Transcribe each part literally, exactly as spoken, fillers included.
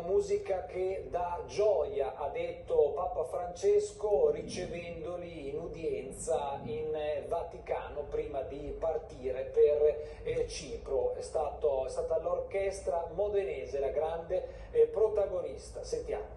musica che dà gioia, ha detto Papa Francesco ricevendoli in udienza in Vaticano prima di partire per eh, Cipro. È, stato, è stata l'orchestra modenese la grande eh, protagonista. Sentiamo.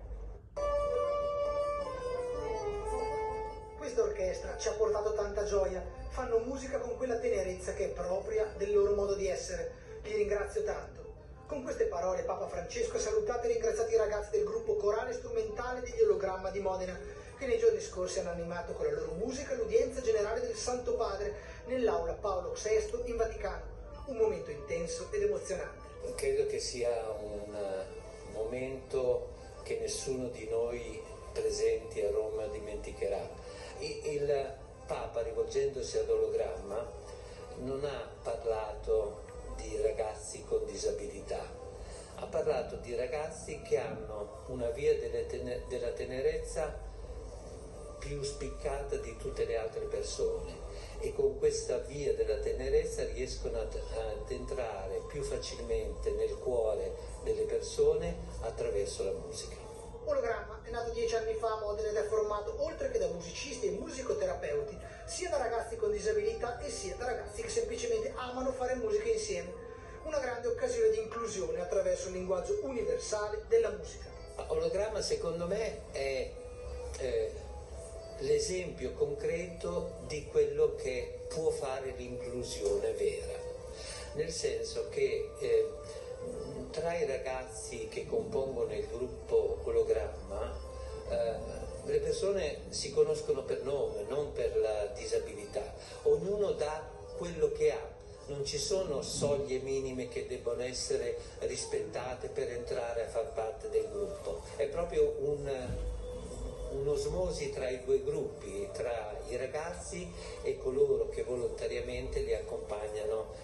Questa orchestra ci ha portato tanta gioia, fanno musica con quella tenerezza che è propria del loro modo di essere. Li ringrazio tanto. Con queste parole Papa Francesco ha salutato e ringraziato i ragazzi del gruppo corale strumentale degli Ologramma di Modena, che nei giorni scorsi hanno animato con la loro musica l'udienza generale del Santo Padre nell'aula Paolo sesto in Vaticano. Un momento intenso ed emozionante. Credo che sia un momento che nessuno di noi presenti a Roma dimenticherà. Il Papa, rivolgendosi ad Ologramma, non ha parlato di ragazzi con disabilità, ha parlato di ragazzi che hanno una via delle ten- della tenerezza più spiccata di tutte le altre persone e con questa via della tenerezza riescono ad, ad entrare più facilmente nel cuore delle persone attraverso la musica. Ologramma è nato dieci anni fa a Modena ed è formato, oltre che da musicisti e musicoterapeuti, sia da ragazzi con disabilità e sia da ragazzi che semplicemente amano fare musica insieme. Una grande occasione di inclusione attraverso il linguaggio universale della musica. Ologramma secondo me è eh, l'esempio concreto di quello che può fare l'inclusione vera, nel senso che eh, tra i ragazzi che compongono il gruppo Ologramma eh, le persone si conoscono per nome, non per la disabilità, ognuno dà quello che ha. Non ci sono soglie minime che debbono essere rispettate per entrare a far parte del gruppo, è proprio un, un'osmosi tra i due gruppi, tra i ragazzi e coloro che volontariamente li accompagnano